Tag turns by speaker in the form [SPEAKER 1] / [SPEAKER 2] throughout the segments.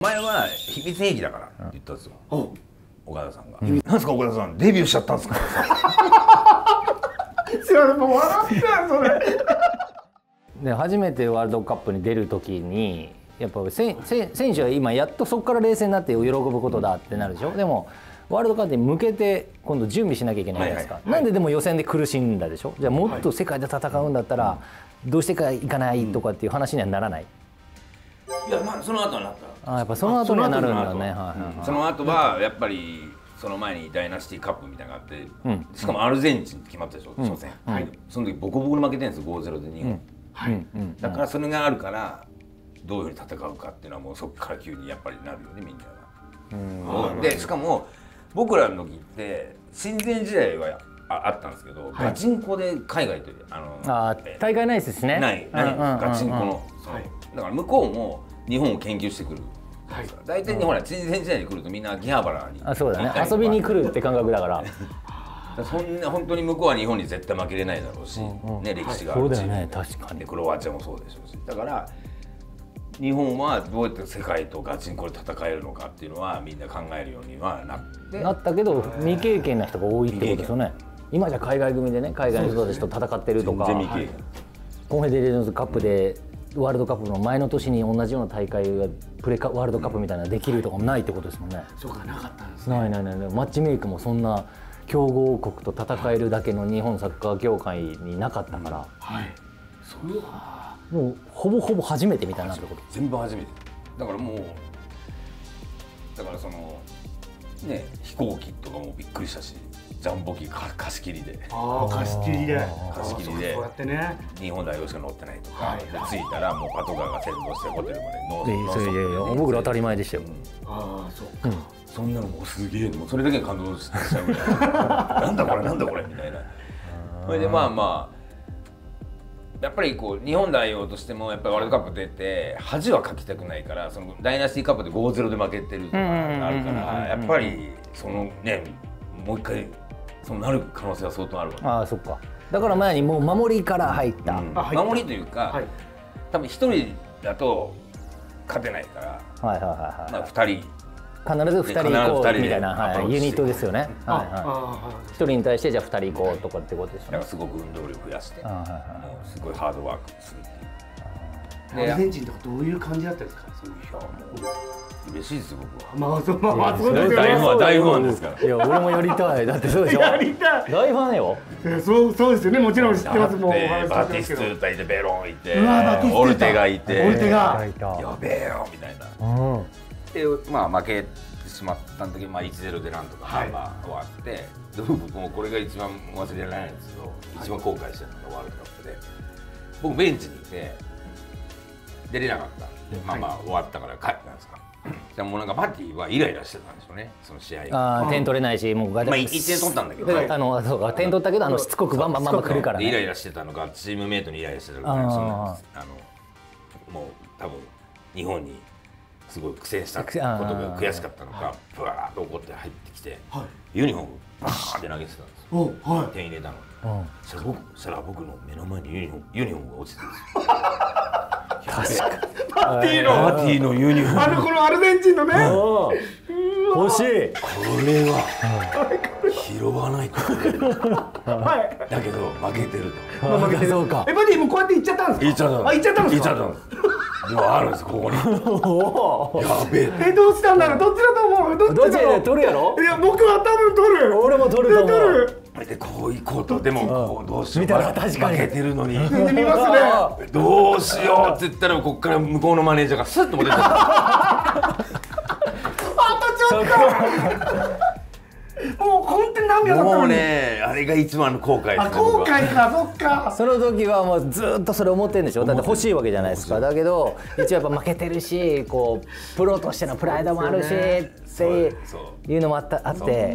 [SPEAKER 1] 前は秘密兵器だからって言ったんですよ、岡田さんが。なんですか岡田さん、デビューしちゃったんですか。
[SPEAKER 2] 知らない、もう笑ってたよそれ。
[SPEAKER 3] で初めてワールドカップに出る時にやっぱ選手は今やっとそこから冷静になって喜ぶことだってなるでしょ。でもワールドカップに向けて今度準備しなきゃいけないじゃないですか。なんででも予選で苦しんだでしょ。じゃあもっと世界で戦うんだったらどうしてかいかないとかっていう話にはならない。
[SPEAKER 1] いや、まあその後になった。
[SPEAKER 3] あ、やっぱその後にはなるんだね。
[SPEAKER 1] その後はやっぱりその前にダイナシティカップみたいなのがあって、しかもアルゼンチン決まったでしょ、初戦。その時ボコボコに負けてるんですよ、5-0で日本。だからそれがあるからどういうふうに戦うかっていうのはもうそこから急にやっぱりなるよね、みんなが。でしかも僕らの時って親善試合はあったんですけど、ガチンコで海外と
[SPEAKER 3] 大会ないですしね。
[SPEAKER 1] ないガチンコの。だから向こうも日本を研究してくる。大体にほら親善試合に来るとみんな秋葉原に。
[SPEAKER 3] そうだね、遊びに来るって感覚だから。
[SPEAKER 1] そんな本当に向こうは日本に絶対負けれないだろうし、ね、歴史があるチーム。そうだよね、確かに。クロアチアもそうでしょうし、だから日本はどうやって世界とガチンコで戦えるのかっていうのはみんな考えるようにはなったけど、
[SPEAKER 3] 未経験な人が多いってことですよね。今じゃ海外組でね、海外の人たちと戦ってるとか、コンフェデレーションズカップでワールドカップの前の年に同じような大会がワールドカップみたいなのできるとかもないってことですもんね。
[SPEAKER 2] そうか、なかったんですね。
[SPEAKER 3] ないマッチメイクもそんな強豪国と戦えるだけの日本サッカー協会になかったから、
[SPEAKER 2] それは
[SPEAKER 3] もうほぼほぼ初めてみたいなってこと。
[SPEAKER 1] 全部初めてだからもうだからそのね、飛行機とかもびっくりしたし、ジャンボ機貸し切りで
[SPEAKER 2] 貸し切りで
[SPEAKER 1] そうやってね、日本代表しか乗ってないとかで、着いたらもうパトカーが先導してホテルまでノース
[SPEAKER 3] 僕ら当たり前でしたよ。
[SPEAKER 2] そうか、
[SPEAKER 1] そんなのもうすげえ、もうそれだけで感動しちゃうぐらいなんだこれなんだこれみたいな。それでまあやっぱりこう日本代表としてもやっぱりワールドカップ出て恥はかきたくないから、そのダイナシティカップで 5-0 で負けてるとかあるから、やっぱりそのね、もう一回そうなる可能性は相当あるわけ。
[SPEAKER 3] そっか。だから前にもう守りから入った、
[SPEAKER 1] 守りというか、多分一人だと勝てないから、2人
[SPEAKER 3] 必ず2人行こうみたいなユニットですよね。1人に対してじゃあ2人行こうとかってことですよね。
[SPEAKER 1] だからすごく運動量増やして、すごいハードワークするっていう。
[SPEAKER 2] アルゼンチンとかどういう感じだったんですか。
[SPEAKER 1] 嬉しいですよ僕は。
[SPEAKER 2] まあそうですよね。
[SPEAKER 1] 大ファンですから。
[SPEAKER 3] いや俺もやりたい。だってそうでしょ。
[SPEAKER 2] やりたい。
[SPEAKER 3] 大ファンよ。
[SPEAKER 2] そうですよね。もちろん知ってます。もう
[SPEAKER 1] バティストゥータいて、ベロンいて、オルテガいて、やべえよみたいな。でまあ負けてしまったんだけど、1-0でなんとか終わって、僕もこれが一番忘れられないんですけど、一番後悔してるのがワールドカップで、僕ベンチにいて出れなかったんで、まあ終わったから帰ったんですか。でもなんかバティはイライラしてたんですよね、その試合。
[SPEAKER 3] 点取れないし、もう
[SPEAKER 1] 1点取ったんだけど、
[SPEAKER 3] そうか、点取ったけどしつこくバンバン来るからね。
[SPEAKER 1] イライラしてたのがチームメイトにイライラしてたのが、もう多分日本にすごい苦戦したことが悔しかったのか、ブワーッと怒って入ってきて、ユニフォームバーンって投げてたんですよ。点入れたの。そしたら僕の目の前にユニフォームが落ちてたんですよ。確かに。
[SPEAKER 2] パテ
[SPEAKER 1] ィのユニフォーム。
[SPEAKER 2] このアルゼンチンのね。
[SPEAKER 3] 欲しい。
[SPEAKER 1] これは拾わないと。だけど負けてると。
[SPEAKER 3] 負けてる。そうか。
[SPEAKER 2] パティもこうやって行っちゃったんですか。行っちゃったんですか。
[SPEAKER 1] でもあるんですここに。やべえ。
[SPEAKER 2] どうしたんだろう。どっちだと思う。
[SPEAKER 3] どっちで取るやろ。
[SPEAKER 2] いや僕は多分取る。
[SPEAKER 3] 俺も取ると思う。
[SPEAKER 1] でこう行こうと、でもどうしよう、
[SPEAKER 3] 見たら確かに
[SPEAKER 1] 負けてるのに
[SPEAKER 2] 見ますね。
[SPEAKER 1] どうしようって言ったら、ここから向こうのマネージャーがスッと持ってった。
[SPEAKER 2] あとちょっと。もう本当に涙だったのに。
[SPEAKER 1] もうね、あれが一番の後悔ですね。
[SPEAKER 2] 後悔か、そっか。
[SPEAKER 3] その時はもうずっとそれ思ってるんでしょ。だって欲しいわけじゃないですか。だけど一応やっぱ負けてるし、こうプロとしてのプライドもあるしっていうのもあって、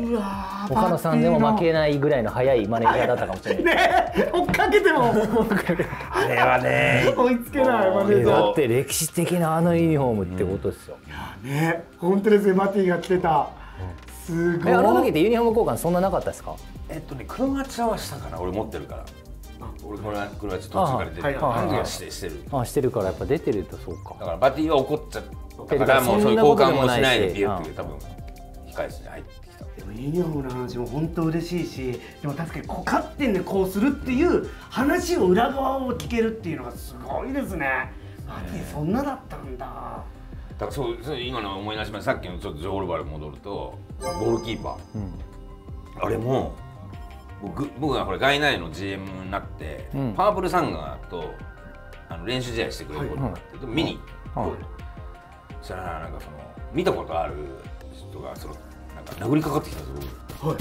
[SPEAKER 3] 岡野さんでも負けないぐらいの速いマネージャーだったかもしれない。
[SPEAKER 2] ね、追っかけても
[SPEAKER 1] あれはね、
[SPEAKER 2] 追いつけないマネージャー。
[SPEAKER 3] だって歴史的なユニフォームってことですよ。
[SPEAKER 2] ね、本当ですね。マティが着てた。すごい。
[SPEAKER 3] あの時ってユニフォーム交換そんななかったですか。
[SPEAKER 1] クロアチアはしたかな、俺持ってるから。 俺これは途中から出てる感じがしてる。
[SPEAKER 3] してるからやっぱ出てるとそうか。
[SPEAKER 1] だからバティは怒っちゃったからもうそういう交換もしないでビューって多分控室に入ってきた。
[SPEAKER 2] でもユニフォームの話も本当嬉しいし、でも確かにこう勝ってんでこうするっていう話を裏側を聞けるっていうのがすごいですね。バティそんなだったんだ。
[SPEAKER 1] だからそう今の思い出しました。さっきのちょっとジョー・オルバル戻るとゴールキーパー、あれも僕がこれガイナイの GM になって、パープルサンガーと練習試合してくれることになって、見に行って、そしたらなんかその見たことある人がそのなんか殴りかかってきたんですよ。はい。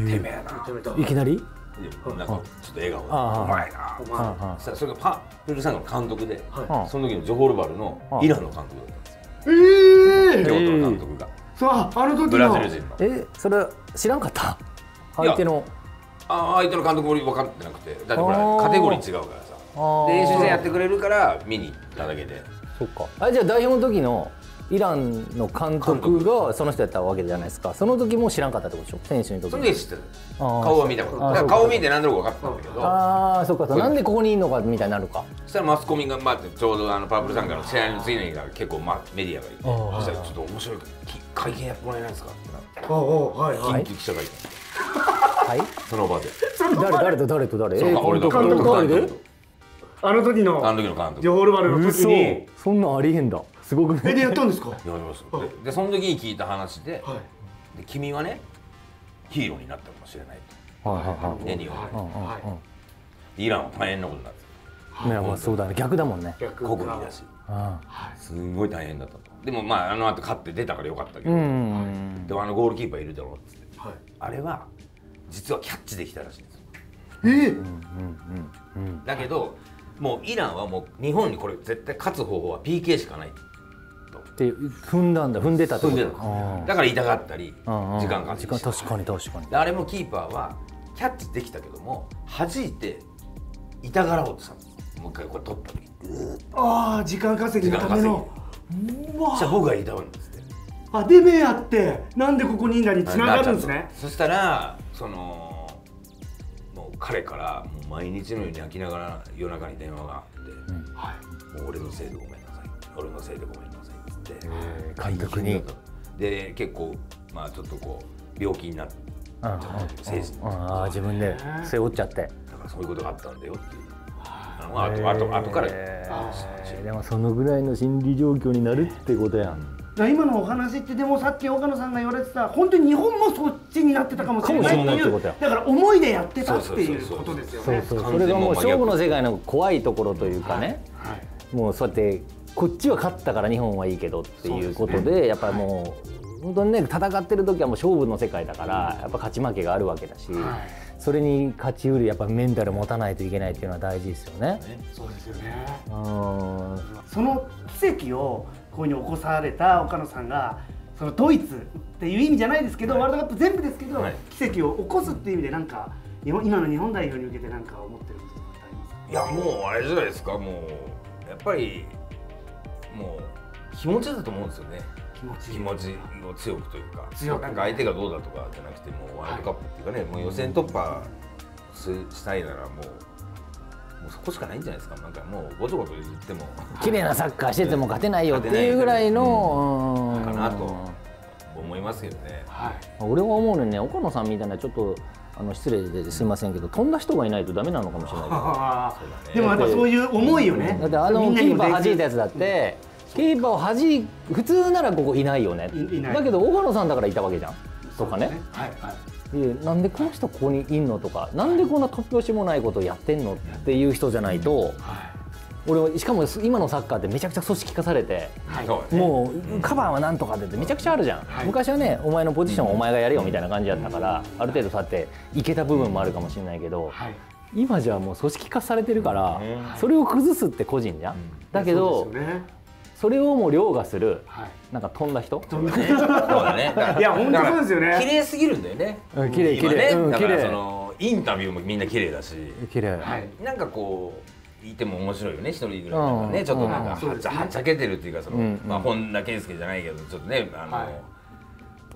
[SPEAKER 1] てめえな。
[SPEAKER 3] いきなり？
[SPEAKER 1] なんかちょっと笑顔で「お前な」そしたらそれがパープルサンガーの監督で、その時のジョー・オルバルのイランの監督だったんですよ。京都の監督が。
[SPEAKER 2] さあ時の
[SPEAKER 1] ブラジル人の。
[SPEAKER 3] それ知らんかった？相手の。
[SPEAKER 1] 相手の監督も分かってなくて、だってほらカテゴリー違うからさ、練習戦やってくれるから見に行っただけで。
[SPEAKER 3] そっか。じゃあ代表の時のイランの監督がその人やったわけじゃないですか。その時も知らんかったってことでしょ、選手の時。
[SPEAKER 1] その時知ってる。顔は見たこと。だから顔見て何となく分かったんだけど。
[SPEAKER 3] ああ、そっか。なんでここにいるのかみたいになるか。
[SPEAKER 1] そしたらマスコミがちょうどパープルサンガーの試合の次の日が結構メディアがいて、そしたらちょっと面白い会見やってもらえないですかってなって、緊急記者会見。
[SPEAKER 3] はい。
[SPEAKER 1] その場で。
[SPEAKER 3] 誰と誰？
[SPEAKER 1] 俺と
[SPEAKER 2] 監督。あの時の
[SPEAKER 1] 監督。
[SPEAKER 2] ジョー・オルバルの時に。
[SPEAKER 3] そんなんありえんだ。すごくね。
[SPEAKER 2] でやったんですか？
[SPEAKER 1] やります。でその時に聞いた話で、君はねヒーローになったかもしれないと。ね、日本で。イランは大変なことになって
[SPEAKER 3] る。いやまあそうだね、逆だもんね。
[SPEAKER 1] 国技だし、すごい大変だったと。でもまあ後勝って出たからよかったけど、でもゴールキーパーいるだろうっつって、あれは実はキャッチできたらしいんですよ。だけどもうイランはもう日本にこれ絶対勝つ方法は PK しかない
[SPEAKER 3] って踏んでたってこと。
[SPEAKER 1] だから痛がったり時間かかって、
[SPEAKER 3] 確かに
[SPEAKER 1] あれもキーパーはキャッチできたけども弾いて痛がらおうとしたんです。もう一回これ取った時
[SPEAKER 2] に時間稼ぎのための。
[SPEAKER 1] そしたら僕が痛むんですって。
[SPEAKER 2] で目あってなんでここにいんだに繋がるんですね。
[SPEAKER 1] そしたらもう彼からもう毎日のように泣きながら夜中に電話があって、もう俺のせいでごめんなさい、俺のせいでごめんなさいって
[SPEAKER 3] 監督に。
[SPEAKER 1] で結構ちょっとこう病気になっちゃって精神
[SPEAKER 3] 自分で背負っちゃって、だ
[SPEAKER 1] からそういうことがあったんだよっていう後から。
[SPEAKER 3] でもそのぐらいの心理状況になるってことやん。
[SPEAKER 2] 今のお話ってでもさっき岡野さんが言われてた本当に日本もそっちになってたかもしれないっていう、だから思いでやってたっていうことですよね。
[SPEAKER 3] それがもう勝負の世界の怖いところというかね、もうそうやってこっちは勝ったから日本はいいけどっていうことで、やっぱりもう本当にね戦ってる時はもう勝負の世界だからやっぱ勝ち負けがあるわけだし、それに勝ちうるやっぱメンタル持たないといけないっていうのは大事ですよね。
[SPEAKER 2] そうですよね。その奇跡をここに起こされた岡野さんがそのドイツっていう意味じゃないですけど、ワールドカップ全部ですけど、奇跡を起こすっていう意味でなんか今の日本代表に向けて何か思ってることってありますか？
[SPEAKER 1] いやもうあれじゃないですか。もうやっぱりもう気持ちだと思うんですよね。気持ちを強くというか、なんか相手がどうだとかじゃなくて、もうワールドカップっていうかね、もう予選突破したいならもうそこしかないんじゃないですか。なんかもうごちょごちょ言っても
[SPEAKER 3] 綺麗なサッカーしてても勝てないよっていうぐらいの
[SPEAKER 1] かなと思いますけどね。
[SPEAKER 3] 俺は思うのにね、岡野さんみたいなちょっと失礼ですいませんけど、飛んだ人がいないとダメなのかもしれない
[SPEAKER 2] けど、でもやっぱそういう思いよね。
[SPEAKER 3] だってキーパー弾いたやつだってキーパーを普通ならここいないよね、だけど岡野さんだからいたわけじゃんとかね。なんでこの人ここにいんのとか、なんでこんな突拍子もないことをやってんのっていう人じゃないと、俺はしかも今のサッカーってめちゃくちゃ組織化されて、もうカバーはなんとかでってめちゃくちゃあるじゃん。昔はね、お前のポジションはお前がやれよみたいな感じだったから、ある程度そうやっていけた部分もあるかもしれないけど、今じゃもう組織化されてるから、それを崩すって個人じゃん。だけどそれをもう凌駕するなんか飛んだ人。
[SPEAKER 1] そうだね。
[SPEAKER 2] いや本当そうですよね。
[SPEAKER 1] 綺麗すぎるんだよね。
[SPEAKER 3] 綺麗綺麗。
[SPEAKER 1] だからそのインタビューもみんな綺麗だし、
[SPEAKER 3] 綺麗。
[SPEAKER 1] なんかこういても面白いよね、一人ぐらいなんかね、ちょっとなんかはっちゃけてるっていうか、その本田圭佑じゃないけどちょっとね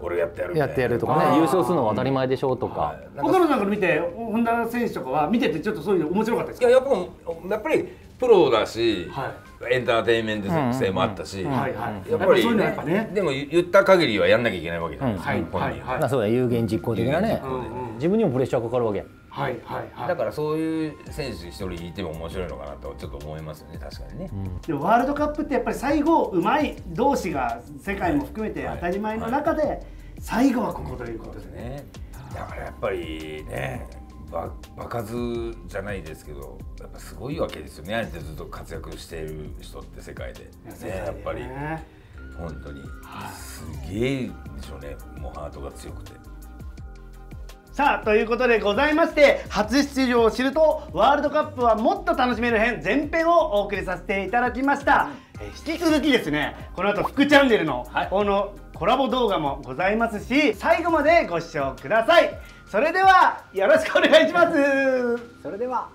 [SPEAKER 1] 俺やってやる
[SPEAKER 3] やってやるとかね、優勝するのは当たり前でしょうとか。
[SPEAKER 2] 岡野さんから見て本田選手とかは見ててちょっとそういうの面白かったですか？
[SPEAKER 1] いややっぱりプロだし、エンターテインメント性もあったし、やっぱりでも言った限りはやんなきゃいけないわけじゃないですか。
[SPEAKER 3] そうだ、有言実行的なね。自分にもプレッシャーかかるわけ。
[SPEAKER 1] だからそういう選手一人いても面白いのかなとちょっと思いますよね、確かにね。
[SPEAKER 2] でもワールドカップってやっぱり最後うまい同士が世界も含めて当たり前の中で最後はここということですね。
[SPEAKER 1] だからやっぱりね、場数じゃないですけど、やっぱすごいわけですよね。ずっと活躍している人って世界でね、やっぱり本当にすげえでしょうね。もうハートが強くて。
[SPEAKER 2] さあということでございまして、初出場を知るとワールドカップはもっと楽しめる編前編をお送りさせていただきました。引き続きですね、この後副チャンネルのこのコラボ動画もございますし、最後までご視聴ください。それではよろしくお願いします。
[SPEAKER 3] それでは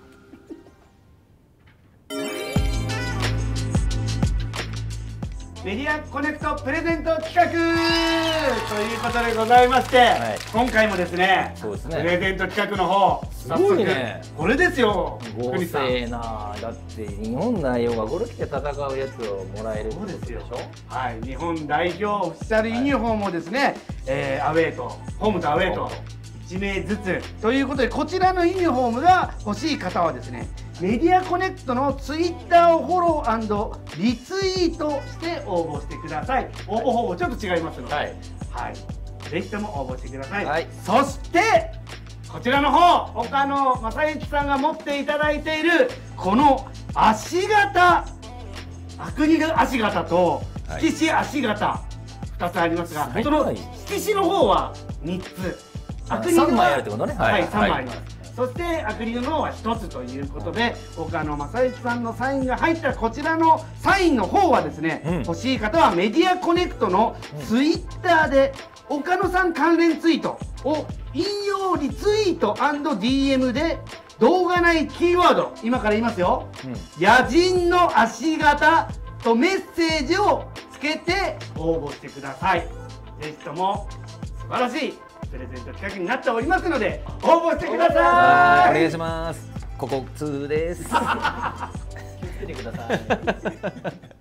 [SPEAKER 2] メディアコネクトプレゼント企画ということでございまして、今回もですね、プレゼント企画の方、早速これですよ。
[SPEAKER 3] 豪勢な、だって日本代表がこれ着て戦うやつをもらえるってことでしょ。
[SPEAKER 2] はい、日本代表オフィシャルユニフォームをですね、アウェーとホームとアウェーと1名ずつということで、こちらのユニフォームが欲しい方はですね、メディアコネクトのツイッターをフォロー&リツイートして応募してください。応募方法ちょっと違いますので、ぜひとも応募してください。そしてこちらの方、岡野正幸さんが持っていただいているこの足型、悪人足型と色紙足型2つありますが、その色紙の方は3つ、
[SPEAKER 3] 3枚あるってことね。
[SPEAKER 2] はい、3枚あります。そしてアクリルの方は1つということで、岡野正幸さんのサインが入ったこちらのサインの方はですね、欲しい方はメディアコネクトのツイッターで岡野さん関連ツイートを引用リツイート&DM で動画内キーワード、今から言いますよ、野人の足型とメッセージをつけて応募してください。ぜひとも素晴らしいプレゼント企画になっておりますので応募してください。
[SPEAKER 3] お願いします。ここ2です。気をつけてください。